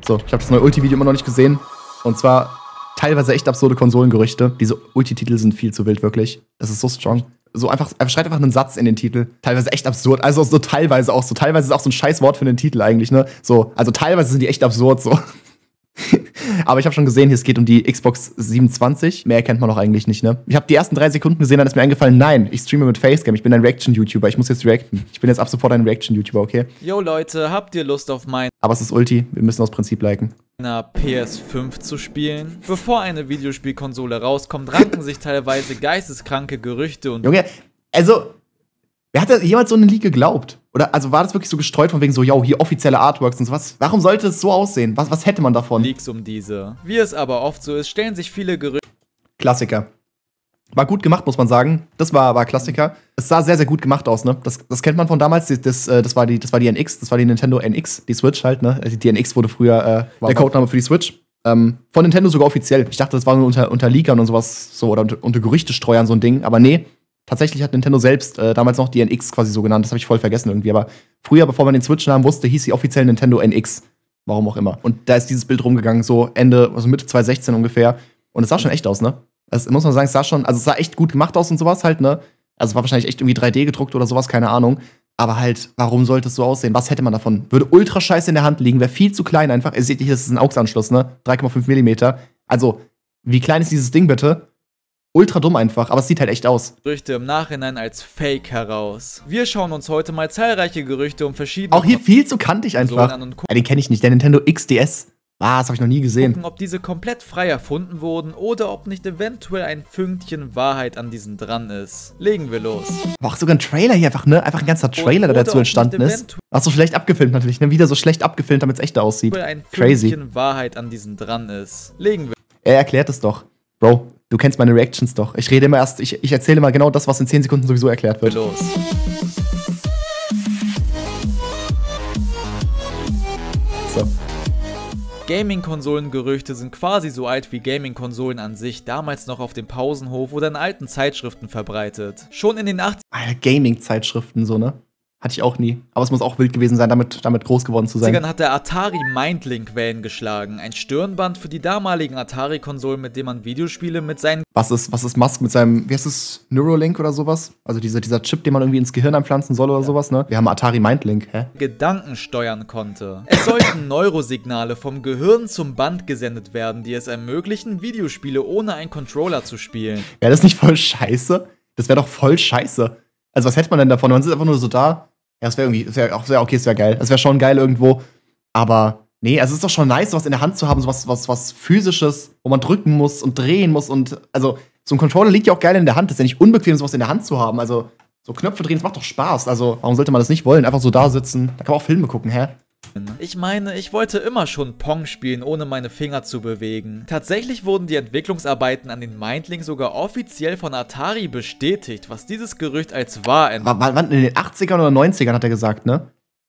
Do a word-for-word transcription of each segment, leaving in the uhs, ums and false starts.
So, ich habe das neue Ulti-Video immer noch nicht gesehen. Und zwar teilweise echt absurde Konsolengerüchte. Diese Ulti-Titel sind viel zu wild, wirklich. Das ist so strong. So einfach, er schreibt einfach einen Satz in den Titel. Teilweise echt absurd. Also so teilweise auch so. Teilweise ist auch so ein scheiß Wort für den Titel eigentlich, ne? So, also teilweise sind die echt absurd, so. Aber ich habe schon gesehen, hier, es geht um die Xbox siebenundzwanzig. Mehr kennt man doch eigentlich nicht, ne? Ich habe die ersten drei Sekunden gesehen, dann ist mir eingefallen, nein, ich streame mit Facecam. Ich bin ein Reaction-YouTuber. Ich muss jetzt reacten. Ich bin jetzt ab sofort ein Reaction-YouTuber, okay? Yo Leute, habt ihr Lust auf mein Aber es ist Ulti. Wir müssen aus Prinzip liken. P S fünf zu spielen? Bevor eine Videospielkonsole rauskommt, ranken sich teilweise geisteskranke Gerüchte und... Junge, also, wer hat da jemals so eine Leak geglaubt? Oder, also war das wirklich so gestreut von wegen so, yo, hier offizielle Artworks und sowas? Warum sollte es so aussehen? Was, was hätte man davon? Leaks um diese. Wie es aber oft so ist, stellen sich viele Gerüchte... Klassiker. War gut gemacht, muss man sagen. Das war, war Klassiker. Es sah sehr, sehr gut gemacht aus, ne? Das, das kennt man von damals. Das, das, das, war die, das war die N X, das war die Nintendo N X, die Switch halt, ne? Die N X wurde früher äh, der Codename für die Switch. Ähm, von Nintendo sogar offiziell. Ich dachte, das war nur unter, unter Leakern und sowas, so, oder unter, unter Gerüchtestreuern so ein Ding. Aber nee, tatsächlich hat Nintendo selbst äh, damals noch die N X quasi so genannt. Das habe ich voll vergessen irgendwie. Aber früher, bevor man den Switch-Namen wusste, hieß sie offiziell Nintendo N X. Warum auch immer. Und da ist dieses Bild rumgegangen, so Ende, also Mitte zwanzig sechzehn ungefähr. Und es sah schon echt aus, ne? Das muss man sagen, es sah schon, also es sah echt gut gemacht aus und sowas halt, ne? Also es war wahrscheinlich echt irgendwie drei D gedruckt oder sowas, keine Ahnung. Aber halt, warum sollte es so aussehen? Was hätte man davon? Würde ultra scheiße in der Hand liegen, wäre viel zu klein einfach. Ihr seht hier, das ist ein A U X-Anschluss, ne? drei Komma fünf Millimeter. Also, wie klein ist dieses Ding bitte? Ultra dumm einfach, aber es sieht halt echt aus. Gerüchte im Nachhinein als Fake heraus. Wir schauen uns heute mal zahlreiche Gerüchte um verschiedene... Auch hier viel zu kantig einfach. Ja, den kenne ich nicht, der Nintendo X D S. Ah, das habe ich noch nie gesehen. Gucken, ob diese komplett frei erfunden wurden oder ob nicht eventuell ein Fünkchen Wahrheit an diesen dran ist. Legen wir los. Aber auch sogar ein Trailer hier einfach, ne? Einfach ein ganzer Trailer, der dazu entstanden ist. Ach, so schlecht abgefilmt natürlich, ne? Wieder so schlecht abgefilmt, damit es echt aussieht. Ein Crazy. Fünkchen Wahrheit an diesen dran ist. Legen wir. Er erklärt es doch. Bro, du kennst meine Reactions doch. Ich rede immer erst, ich, ich erzähle immer genau das, was in zehn Sekunden sowieso erklärt wird. Los. So. Gaming-Konsolen-Gerüchte sind quasi so alt wie Gaming-Konsolen an sich, damals noch auf dem Pausenhof oder in alten Zeitschriften verbreitet. Schon in den achtziger Gaming-Zeitschriften so, ne? Hatte ich auch nie. Aber es muss auch wild gewesen sein, damit, damit groß geworden zu sein. hat der Atari Mindlink Wellen geschlagen. Ein Stirnband für die damaligen Atari-Konsolen, mit dem man Videospiele mit seinen... Was ist, was ist Musk mit seinem, wie heißt es, Neuralink oder sowas? Also dieser, dieser Chip, den man irgendwie ins Gehirn einpflanzen soll oder ja. sowas, ne? Wir haben Atari Mindlink, hä? Gedanken steuern konnte. Es sollten Neurosignale vom Gehirn zum Band gesendet werden, die es ermöglichen, Videospiele ohne einen Controller zu spielen. Wäre das nicht voll scheiße? Das wäre doch voll scheiße. Also was hätte man denn davon? Man sitzt einfach nur so da. Ja, das wäre irgendwie, das wäre auch sehr okay, das wäre geil. Das wäre schon geil irgendwo. Aber nee, also es ist doch schon nice, sowas in der Hand zu haben, sowas was, was physisches, wo man drücken muss und drehen muss. Und also so ein Controller liegt ja auch geil in der Hand. Das ist ja nicht unbequem, sowas in der Hand zu haben. Also so Knöpfe drehen, das macht doch Spaß. Also warum sollte man das nicht wollen? Einfach so da sitzen. Da kann man auch Filme gucken, hä? Ich meine, ich wollte immer schon Pong spielen, ohne meine Finger zu bewegen. Tatsächlich wurden die Entwicklungsarbeiten an den Mindlink sogar offiziell von Atari bestätigt, was dieses Gerücht als wahr entpuppt. Wann, in den achtzigern oder neunzigern hat er gesagt, ne?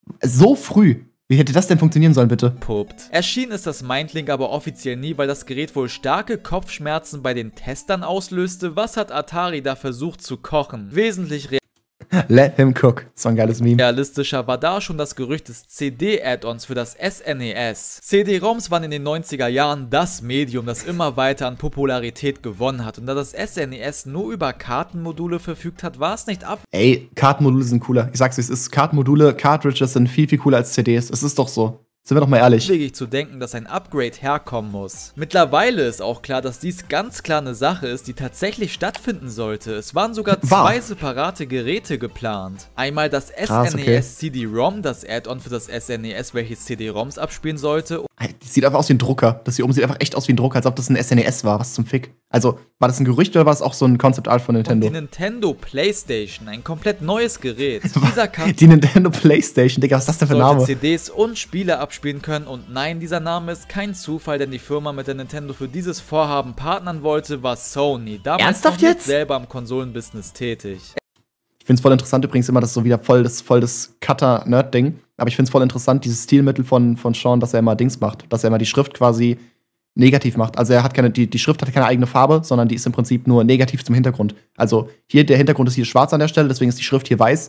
So früh. Wie hätte das denn funktionieren sollen, bitte? Puppt. Erschienen ist das Mindlink aber offiziell nie, weil das Gerät wohl starke Kopfschmerzen bei den Testern auslöste. Was hat Atari da versucht zu kochen? Wesentlich realistischer. Let him cook. So ein geiles Meme. Realistischer war da schon das Gerücht des C D-Add-ons für das S N E S. C D-ROMs waren in den neunziger Jahren das Medium, das immer weiter an Popularität gewonnen hat. Und da das S N E S nur über Kartenmodule verfügt hat, war es nicht ab... Ey, Kartenmodule sind cooler. Ich sag's, es ist Kartenmodule, Cartridges sind viel, viel cooler als C Ds. Es ist doch so. Sind wir doch mal ehrlich. Abwegig zu denken, dass ein Upgrade herkommen muss. Mittlerweile ist auch klar, dass dies ganz klar eine Sache ist, die tatsächlich stattfinden sollte. Es waren sogar zwei separate Geräte geplant. Einmal das S N E S C D-ROM, das Add-on für das S N E S, welches C D-ROMs abspielen sollte. Das sieht einfach aus wie ein Drucker. Das hier oben sieht einfach echt aus wie ein Drucker, als ob das ein S N E S war. Was zum Fick? Also, war das ein Gerücht oder war das auch so ein Concept Art von Nintendo? Und die Nintendo PlayStation, ein komplett neues Gerät. Dieser kann die Nintendo PlayStation, Digga, was ist das denn für ein Name? C Ds und Spiele abspielen können. Und nein, dieser Name ist kein Zufall, denn die Firma, mit der Nintendo für dieses Vorhaben partnern wollte, war Sony. Damals Ernsthaft noch jetzt? selber am Konsolenbusiness tätig. Ich find's voll interessant übrigens immer, das ist so wieder voll das, voll das Cutter-Nerd-Ding. Aber ich find's voll interessant, dieses Stilmittel von, von Sean, dass er immer Dings macht. Dass er immer die Schrift quasi negativ macht. Also er hat keine, die, die Schrift hat keine eigene Farbe, sondern die ist im Prinzip nur negativ zum Hintergrund. Also hier, der Hintergrund ist hier schwarz an der Stelle, deswegen ist die Schrift hier weiß.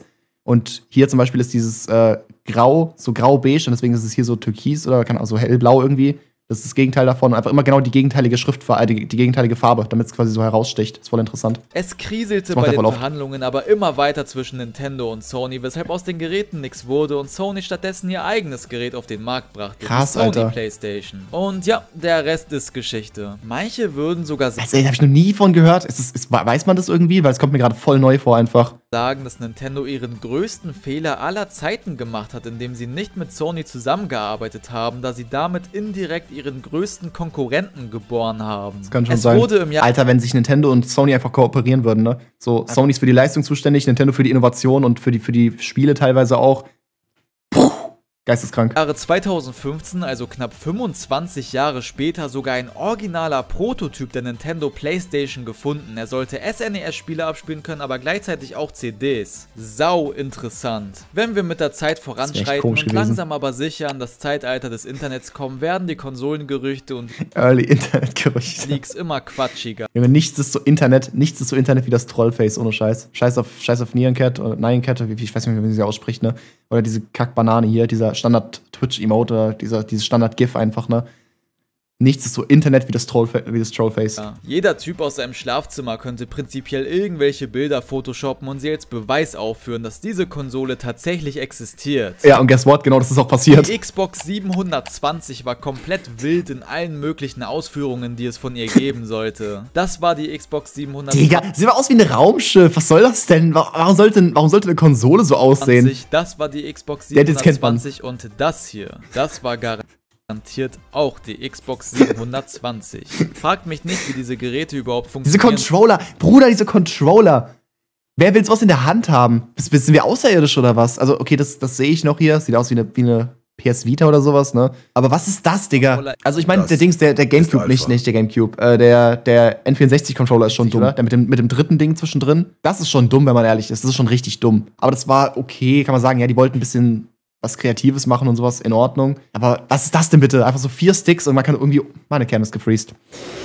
Und hier zum Beispiel ist dieses äh, Grau, so grau-beige, und deswegen ist es hier so türkis oder kann auch so hellblau irgendwie. Das ist das Gegenteil davon. Einfach immer genau die gegenteilige Schriftfarbe, die, die gegenteilige Farbe, damit es quasi so heraussticht. Ist voll interessant. Es kriselte bei den Verhandlungen aber immer weiter zwischen Nintendo und Sony, weshalb aus den Geräten nichts wurde und Sony stattdessen ihr eigenes Gerät auf den Markt brachte. Krass, die Sony Alter. PlayStation. Und ja, der Rest ist Geschichte. Manche würden sogar sagen, also, ey, hab ich noch nie von gehört. Ist das, ist, weiß man das irgendwie? Weil es kommt mir gerade voll neu vor einfach. sagen, dass Nintendo ihren größten Fehler aller Zeiten gemacht hat, indem sie nicht mit Sony zusammengearbeitet haben, da sie damit indirekt ihren größten Konkurrenten geboren haben. Das kann schon es sein. Wurde im Jahr Alter, wenn sich Nintendo und Sony einfach kooperieren würden, ne? So, Sony ist für die Leistung zuständig, Nintendo für die Innovation und für die, für die Spiele teilweise auch. Puh, geisteskrank. Jahre zweitausendfünfzehn, also knapp fünfundzwanzig Jahre später, sogar ein originaler Prototyp der Nintendo PlayStation gefunden. Er sollte S N E S-Spiele abspielen können, aber gleichzeitig auch C Ds. Sau interessant. Wenn wir mit der Zeit voranschreiten und gewesen. langsam aber sicher an das Zeitalter des Internets kommen, werden die Konsolengerüchte und Early Internetgerüchte. Leaks immer quatschiger. Ja, nichts ist so Internet, nichts ist so Internet wie das Trollface, ohne Scheiß. Scheiß auf, Scheiß auf Nyan Cat oder Nyan Cat, wie, ich weiß nicht mehr, wie sie ausspricht, ne? Oder diese Kackbanane hier, dieser Standard-Twitch-Emote oder dieser, dieses Standard-GIF einfach, ne? Nichts ist so Internet wie das, Trollfa wie das Trollface. Ja. Jeder Typ aus seinem Schlafzimmer könnte prinzipiell irgendwelche Bilder photoshoppen und sie als Beweis aufführen, dass diese Konsole tatsächlich existiert. Ja, und guess what? Genau, das ist auch passiert. Die Xbox siebenhundertzwanzig war komplett wild in allen möglichen Ausführungen, die es von ihr geben sollte. Das war die Xbox siebenhundertzwanzig. Digga, sieht mal aus wie ein Raumschiff. Was soll das denn? Warum sollte, warum sollte eine Konsole so aussehen? Das war die Xbox siebenhundertzwanzig und das hier, das war garantiert. Garantiert auch die Xbox siebenhundertzwanzig. Fragt mich nicht, wie diese Geräte überhaupt funktionieren. Diese Controller, Bruder, diese Controller. Wer will sowas in der Hand haben? Sind wir außerirdisch oder was? Also, okay, das, das sehe ich noch hier. Sieht aus wie eine, wie eine P S Vita oder sowas, ne? Aber was ist das, Digga? Also, ich meine, der Dings, der, der Gamecube, nicht, nicht der Gamecube. Äh, der, der N vierundsechzig-Controller ist schon dumm, oder? Der mit dem, mit dem dritten Ding zwischendrin. Das ist schon dumm, wenn man ehrlich ist. Das ist schon richtig dumm. Aber das war okay, kann man sagen. Ja, die wollten ein bisschen was Kreatives machen und sowas, in Ordnung. Aber was ist das denn bitte? Einfach so vier Sticks und man kann irgendwie. Meine Cam ist gefreezed.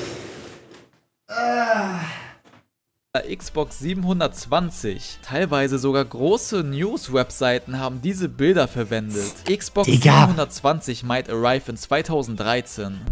Xbox siebenhundertzwanzig. Teilweise sogar große News-Webseiten haben diese Bilder verwendet. Xbox Digga. siebenhundertzwanzig might arrive in zweitausenddreizehn.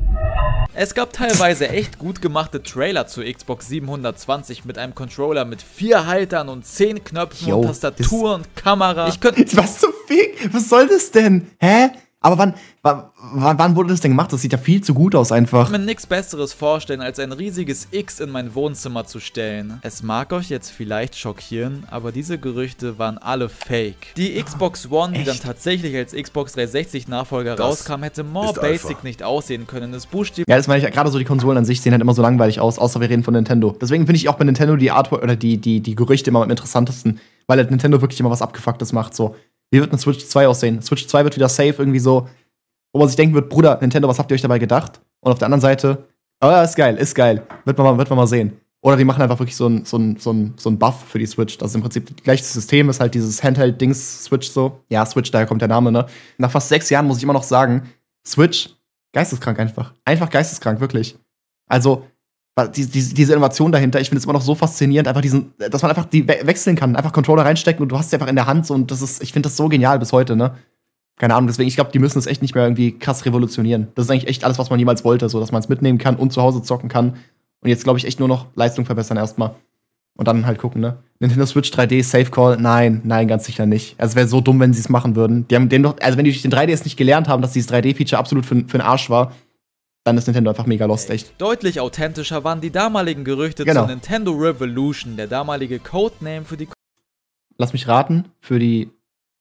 Es gab teilweise echt gut gemachte Trailer zur Xbox siebenhundertzwanzig mit einem Controller mit vier Haltern und zehn Knöpfen Yo, und Tastatur und Kamera. Ich könnte. Was zum Fick? Was soll das denn? Hä? Aber wann, wann, wann wurde das denn gemacht? Das sieht ja viel zu gut aus einfach. mir nichts Besseres vorstellen, als ein riesiges X in mein Wohnzimmer zu stellen. Es mag euch jetzt vielleicht schockieren, aber diese Gerüchte waren alle fake. Die Xbox One, die Echt? dann tatsächlich als Xbox dreihundertsechzig Nachfolger rauskam, hätte more basic einfach. nicht aussehen können. Es buchstäblich Ja, das meine ich, gerade so die Konsolen an sich sehen halt immer so langweilig aus, außer wir reden von Nintendo. Deswegen finde ich auch bei Nintendo die Artwork oder die, die, die Gerüchte immer am interessantesten, weil halt Nintendo wirklich immer was Abgefucktes macht, so. Wie wird eine Switch zwei aussehen? Switch zwei wird wieder safe, irgendwie so, wo man sich denken wird, Bruder, Nintendo, was habt ihr euch dabei gedacht? Und auf der anderen Seite, oh ja, ist geil, ist geil. Wird man mal, wird man mal sehen. Oder die machen einfach wirklich so ein, so ein, so ein, so ein Buff für die Switch. Das ist im Prinzip gleiches System, ist halt dieses Handheld-Dings-Switch so. Ja, Switch, daher kommt der Name, ne? Nach fast sechs Jahren muss ich immer noch sagen, Switch, geisteskrank einfach. Einfach geisteskrank, wirklich. Also, die, die, diese Innovation dahinter, ich finde es immer noch so faszinierend, einfach diesen, dass man einfach die we wechseln kann, einfach Controller reinstecken und du hast sie einfach in der Hand so, und das ist, ich finde das so genial bis heute, ne? Keine Ahnung, deswegen, ich glaube, die müssen es echt nicht mehr irgendwie krass revolutionieren. Das ist eigentlich echt alles, was man jemals wollte, so dass man es mitnehmen kann und zu Hause zocken kann. Und jetzt, glaube ich, echt nur noch Leistung verbessern erstmal. Und dann halt gucken, ne? Nintendo Switch drei D, Safe Call, nein, nein, ganz sicher nicht. Also es wäre so dumm, wenn sie es machen würden. Die haben den doch, also wenn die durch den drei D S nicht gelernt haben, dass dieses drei D-Feature absolut für, für den Arsch war, dann ist Nintendo einfach mega lost, echt. deutlich authentischer waren die damaligen Gerüchte Genau. zu Nintendo Revolution, der damalige Codename für die Lass mich raten, für die.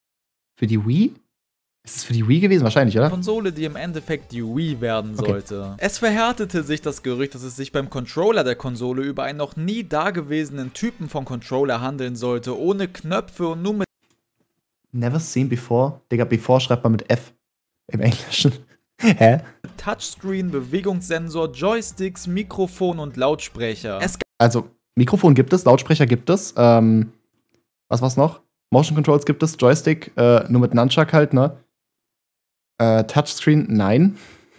Für die Wii? Ist es für die Wii gewesen? Wahrscheinlich, oder? Konsole, die im Endeffekt die Wii werden Okay. sollte. Es verhärtete sich das Gerücht, dass es sich beim Controller der Konsole über einen noch nie dagewesenen Typen von Controller handeln sollte, ohne Knöpfe und nur mit Never seen before. Digga, before schreibt man mit F. Im Englischen. Hä? Touchscreen, Bewegungssensor, Joysticks, Mikrofon und Lautsprecher. Es Also, Mikrofon gibt es, Lautsprecher gibt es. Ähm, was war's noch? Motion Controls gibt es, Joystick, äh, nur mit Nunchuck halt, ne? Äh, Touchscreen, nein.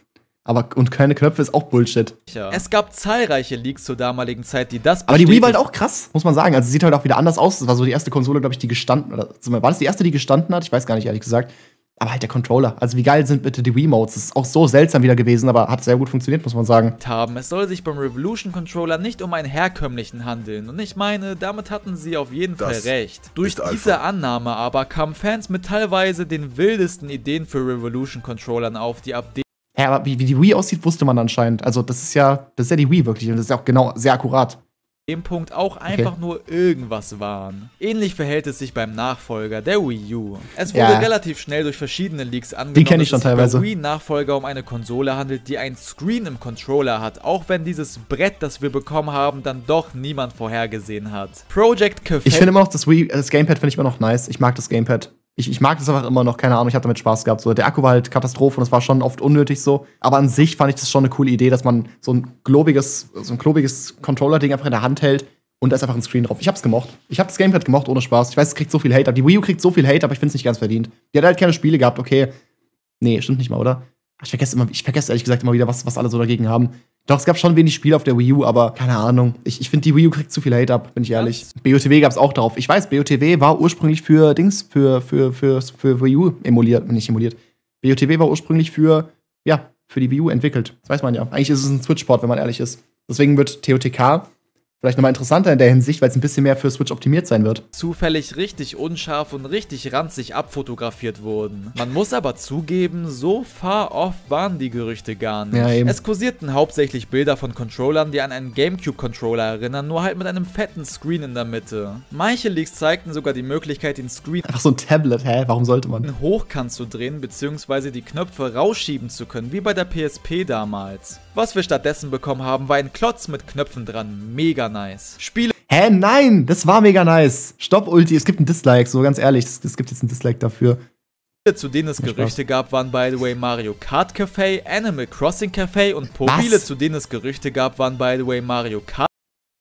Aber und keine Knöpfe ist auch Bullshit. Ja. Es gab zahlreiche Leaks zur damaligen Zeit, die das Aber die Wii war halt auch krass, muss man sagen. Also, sie sieht halt auch wieder anders aus. Das war so die erste Konsole, glaube ich, die gestanden oder war das die erste, die gestanden hat? Ich weiß gar nicht, ehrlich gesagt. Aber halt der Controller. Also, wie geil sind bitte die Wii-Modes? Das ist auch so seltsam wieder gewesen, aber hat sehr gut funktioniert, muss man sagen. Haben. Es soll sich beim Revolution-Controller nicht um einen herkömmlichen handeln. Und ich meine, damit hatten sie auf jeden das Fall recht. Durch diese Annahme aber kamen Fans mit teilweise den wildesten Ideen für Revolution-Controllern auf, die ab Ja, aber wie, wie die Wii aussieht, wusste man anscheinend. Also, das ist ja, das ist ja die Wii wirklich. Und das ist ja auch genau sehr akkurat. Dem Punkt auch einfach okay. nur irgendwas waren. Ähnlich verhält es sich beim Nachfolger, der Wii U. Es wurde ja. relativ schnell durch verschiedene Leaks angenommen, die kenne ich schon teilweise. Dass es beim Wii-Nachfolger um eine Konsole handelt, die ein Screen im Controller hat, auch wenn dieses Brett, das wir bekommen haben, dann doch niemand vorhergesehen hat. Project Café. Ich finde immer noch, das Wii, das Gamepad finde ich immer noch nice. Ich mag das Gamepad. Ich, ich mag das einfach immer noch, keine Ahnung, ich habe damit Spaß gehabt. So, der Akku war halt Katastrophe und es war schon oft unnötig so. Aber an sich fand ich das schon eine coole Idee, dass man so ein globiges, so ein globiges Controller-Ding einfach in der Hand hält und da ist einfach ein Screen drauf. Ich hab's gemocht. Ich hab das Gamepad gemocht, ohne Spaß. Ich weiß, es kriegt so viel Hate, aber die Wii U kriegt so viel Hate, aber ich find's nicht ganz verdient. Die hat halt keine Spiele gehabt, okay. Nee, stimmt nicht mal, oder? Ich vergesse immer, ich vergesse ehrlich gesagt immer wieder, was, was alle so dagegen haben. Doch, es gab schon wenig Spiele auf der Wii U, aber keine Ahnung. Ich, ich finde, die Wii U kriegt zu viel Hate ab, bin ich ehrlich. Was? B O T W gab's auch drauf. Ich weiß, B O T W war ursprünglich für Dings, für, für, für, für Wii U emuliert, nicht emuliert. B O T W war ursprünglich für, ja, für die Wii U entwickelt. Das weiß man ja. Eigentlich ist es ein Switch-Port, wenn man ehrlich ist. Deswegen wird T O T K vielleicht nochmal interessanter in der Hinsicht, weil es ein bisschen mehr für Switch optimiert sein wird. Zufällig richtig unscharf und richtig ranzig abfotografiert wurden. Man muss aber zugeben, so far off waren die Gerüchte gar nicht. Ja, eben. Es kursierten hauptsächlich Bilder von Controllern, die an einen GameCube-Controller erinnern, nur halt mit einem fetten Screen in der Mitte. Manche Leaks zeigten sogar die Möglichkeit, den Screen einfach so ein Tablet, hä? Warum sollte man? hochkant zu drehen, beziehungsweise die Knöpfe rausschieben zu können, wie bei der P S P damals. Was wir stattdessen bekommen haben, war ein Klotz mit Knöpfen dran. Mega nice. Spiele. Hä, nein, das war mega nice. Stopp, Ulti, es gibt ein Dislike, so ganz ehrlich, es gibt jetzt ein Dislike dafür. Zu denen es Gerüchte gab, waren by the way Mario Kart Café, Animal Crossing Café und Spiele, zu denen es Gerüchte gab, waren by the way Mario Kart.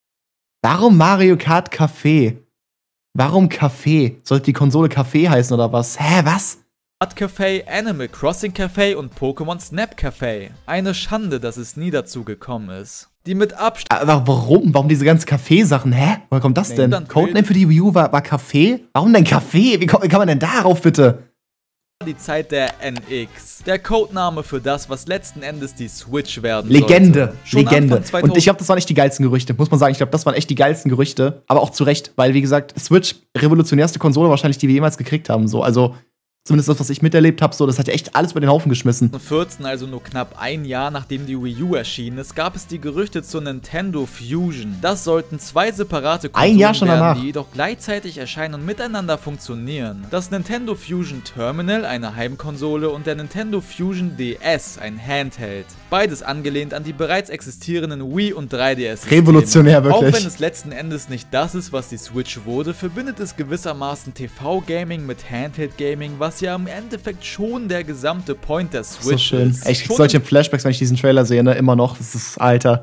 Warum Mario Kart Café? Warum Café? Sollte die Konsole Café heißen oder was? Hä, was? Café, Animal Crossing Café und Pokémon Snap Café. Eine Schande, dass es nie dazu gekommen ist. Die mit Abstand. Aber warum? Warum diese ganzen Café-Sachen? Hä? Woher kommt das denn? Codename für die Wii U war, war Café? Warum denn Café? Wie, wie kann man denn darauf bitte? Die Zeit der N X. Der Codename für das, was letzten Endes die Switch werden Legende. Sollte. Legende. Und ich glaube, das waren echt die geilsten Gerüchte. Muss man sagen, ich glaube, das waren echt die geilsten Gerüchte. Aber auch zu Recht, weil, wie gesagt, Switch, revolutionärste Konsole wahrscheinlich, die wir jemals gekriegt haben. So, also. Zumindest das, was ich miterlebt habe, so, das hat ja echt alles über den Haufen geschmissen. zweitausendvierzehn, also nur knapp ein Jahr nachdem die Wii U erschienen ist, gab es die Gerüchte zur Nintendo Fusion. Das sollten zwei separate Konsolen ein Jahr schon werden, danach. die jedoch gleichzeitig erscheinen und miteinander funktionieren. Das Nintendo Fusion Terminal, eine Heimkonsole, und der Nintendo Fusion D S, ein Handheld. Beides angelehnt an die bereits existierenden Wii und drei D S. Revolutionär, wirklich. Auch wenn es letzten Endes nicht das ist, was die Switch wurde, verbindet es gewissermaßen T V-Gaming mit Handheld-Gaming, was ja im Endeffekt schon der gesamte Point der Switch so schön. ist. Ey, ich krieg solche Flashbacks, wenn ich diesen Trailer sehe, ne? Immer noch. Das ist, Alter.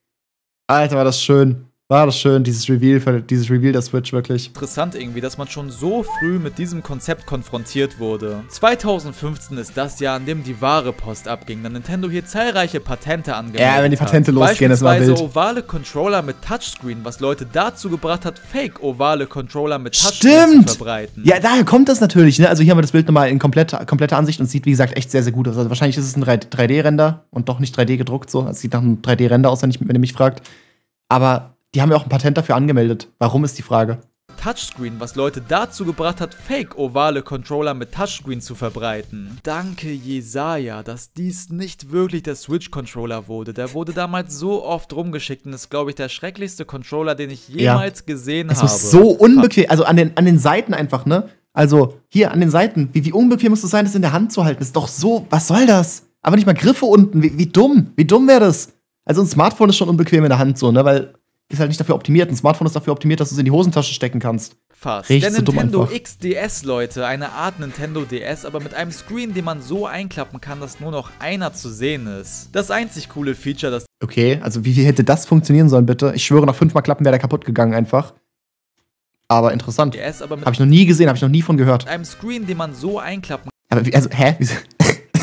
Alter, war das schön. War das schön, dieses Reveal, dieses Reveal der Switch, wirklich. Interessant irgendwie, dass man schon so früh mit diesem Konzept konfrontiert wurde. zweitausendfünfzehn ist das Jahr, in dem die wahre Post abging, da Nintendo hier zahlreiche Patente angemeldet hat. Ja, wenn die Patente losgehen, ist mal wild. Beispielsweise ovale Controller mit Touchscreen, was Leute dazu gebracht hat, fake ovale Controller mit Touchscreen Stimmt. zu verbreiten. Ja, daher kommt das natürlich, ne? Also hier haben wir das Bild nochmal in kompletter, kompletter Ansicht und es sieht, wie gesagt, echt sehr, sehr gut aus. Also wahrscheinlich ist es ein drei D-Render und doch nicht drei D gedruckt so. Es sieht nach einem drei D-Render aus, wenn, ich, wenn ihr mich fragt. Aber die haben ja auch ein Patent dafür angemeldet. Warum ist die Frage? Touchscreen, was Leute dazu gebracht hat, fake-ovale Controller mit Touchscreen zu verbreiten. Danke Jesaja, dass dies nicht wirklich der Switch-Controller wurde. Der wurde damals so oft rumgeschickt und ist, glaube ich, der schrecklichste Controller, den ich jemals ja. gesehen es habe. Es ist so unbequem, also an den, an den Seiten einfach, ne? Also hier an den Seiten, wie, wie unbequem muss es sein, das in der Hand zu halten? Das ist doch so, was soll das? Aber nicht mal Griffe unten, wie, wie dumm, wie dumm wäre das? Also ein Smartphone ist schon unbequem in der Hand so, ne? Weil ist halt nicht dafür optimiert. Ein Smartphone ist dafür optimiert, dass du es in die Hosentasche stecken kannst. Fast. Der Nintendo X D S, Leute. Eine Art Nintendo D S, aber mit einem Screen, den man so einklappen kann, dass nur noch einer zu sehen ist. Das einzig coole Feature, das... Okay, also wie, wie hätte das funktionieren sollen, bitte? Ich schwöre, nach fünfmal Klappen wäre der kaputt gegangen einfach. Aber interessant. D S, aber mit hab ich noch nie gesehen, hab ich noch nie von gehört. Mit einem Screen, den man so einklappen kann. Aber wie, also, hä?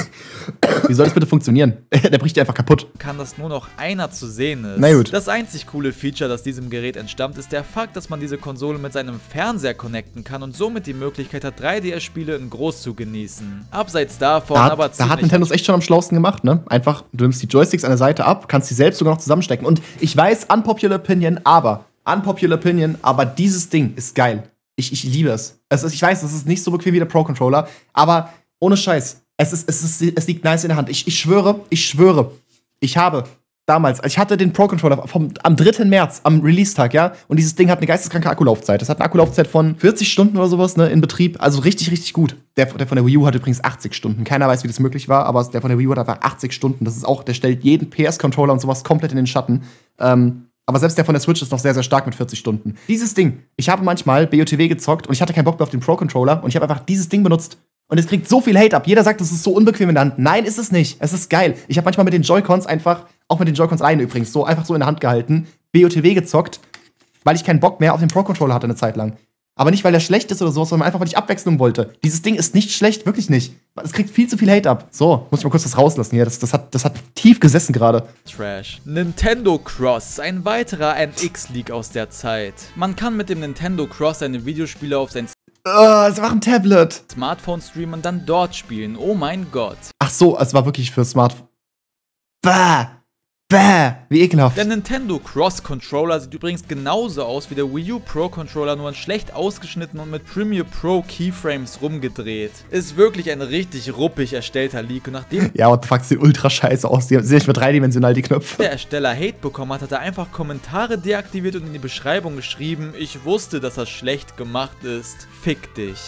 Wie soll das bitte funktionieren? Der bricht dir einfach kaputt. Kann, dass nur noch einer zu sehen ist. Na gut. Das einzig coole Feature, das diesem Gerät entstammt, ist der Fakt, dass man diese Konsole mit seinem Fernseher connecten kann und somit die Möglichkeit hat, drei D S-Spiele in groß zu genießen. Abseits davon da hat, aber Da hat Nintendo es echt schon am schlausten gemacht, ne? Einfach, du nimmst die Joysticks an der Seite ab, kannst die selbst sogar noch zusammenstecken. Und ich weiß, unpopular opinion, aber, unpopular opinion, aber dieses Ding ist geil. Ich, ich liebe es. es ist, ich weiß, es ist nicht so bequem wie der Pro-Controller, aber ohne Scheiß. Es, ist, es, ist, es liegt nice in der Hand. Ich, ich schwöre, ich schwöre, ich habe damals, ich hatte den Pro-Controller vom, am dritten März, am Release-Tag, ja, und dieses Ding hat eine geisteskranke Akkulaufzeit. Das hat eine Akkulaufzeit von vierzig Stunden oder sowas, ne, in Betrieb. Also richtig, richtig gut. Der, der von der Wii U hat übrigens achtzig Stunden. Keiner weiß, wie das möglich war, aber der von der Wii U hat einfach achtzig Stunden. Das ist auch, der stellt jeden P S-Controller und sowas komplett in den Schatten. Ähm, Aber selbst der von der Switch ist noch sehr, sehr stark mit vierzig Stunden. Dieses Ding, ich habe manchmal B O T W gezockt und ich hatte keinen Bock mehr auf den Pro-Controller und ich habe einfach dieses Ding benutzt. Und es kriegt so viel Hate ab. Jeder sagt, es ist so unbequem in der Hand. Nein, ist es nicht. Es ist geil. Ich habe manchmal mit den Joy-Cons einfach, auch mit den Joy-Cons alleine übrigens, so einfach so in der Hand gehalten, B O T W gezockt, weil ich keinen Bock mehr auf den Pro-Controller hatte eine Zeit lang. Aber nicht, weil der schlecht ist oder sowas, sondern einfach, weil ich Abwechslung wollte. Dieses Ding ist nicht schlecht, wirklich nicht. Es kriegt viel zu viel Hate ab. So, muss ich mal kurz das rauslassen hier. Das, das, hat, das hat tief gesessen gerade. Trash. Nintendo Cross, ein weiterer N X-Leak aus der Zeit. Man kann mit dem Nintendo Cross seine Videospiele auf sein Uh, es war ein Tablet. Smartphone streamen und dann dort spielen. Oh mein Gott. Ach so, es war wirklich für Smartphone. Bäh. Bäh. Wie ekelhaft. Der Nintendo Cross Controller sieht übrigens genauso aus wie der Wii U Pro Controller, nur in schlecht ausgeschnitten und mit Premiere Pro Keyframes rumgedreht. Ist wirklich ein richtig ruppig erstellter Leak und nachdem ja, what the fuck, sieht ultra scheiße aus. Die sind nicht mehr dreidimensional, die Knöpfe. Der Ersteller Hate bekommen hat, hat er einfach Kommentare deaktiviert und in die Beschreibung geschrieben: Ich wusste, dass das schlecht gemacht ist. Fick dich.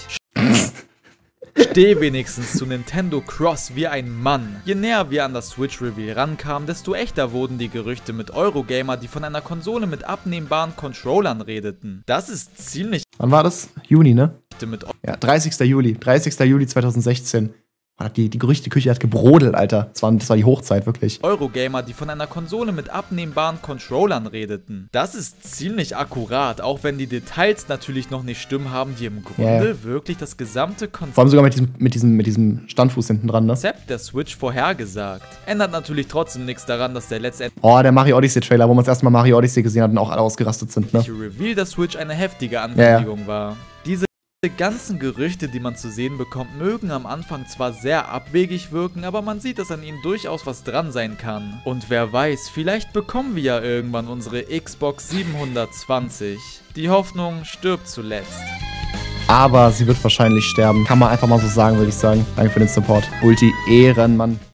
Steh wenigstens zu Nintendo Cross wie ein Mann. Je näher wir an das Switch-Reveal rankamen, desto echter wurden die Gerüchte mit Eurogamer, die von einer Konsole mit abnehmbaren Controllern redeten. Das ist ziemlich... Wann war das? Juni, ne? Mit ja, dreißigster Juli. dreißigster Juli zweitausendsechzehn. Die, die Gerüchteküche hat gebrodelt, Alter. Das war, das war die Hochzeit, wirklich. Eurogamer, die von einer Konsole mit abnehmbaren Controllern redeten. Das ist ziemlich akkurat, auch wenn die Details natürlich noch nicht stimmen, haben die im Grunde yeah. wirklich das gesamte Konzept, vor allem sogar mit diesem, mit diesem, mit diesem Standfuß hinten dran, ne? Konzept der Switch vorhergesagt. Ändert natürlich trotzdem nichts daran, dass der letztendliche oh, der Mario Odyssey Trailer, wo man das erste Mal Mario Odyssey gesehen hat und auch alle ausgerastet sind, ne? Reveal der Switch eine heftige Ankündigung yeah. war. Diese Die ganzen Gerüchte, die man zu sehen bekommt, mögen am Anfang zwar sehr abwegig wirken, aber man sieht, dass an ihnen durchaus was dran sein kann. Und wer weiß, vielleicht bekommen wir ja irgendwann unsere Xbox siebenhundertzwanzig. Die Hoffnung stirbt zuletzt. Aber sie wird wahrscheinlich sterben. Kann man einfach mal so sagen, würde ich sagen. Danke für den Support. Ulti Ehrenmann.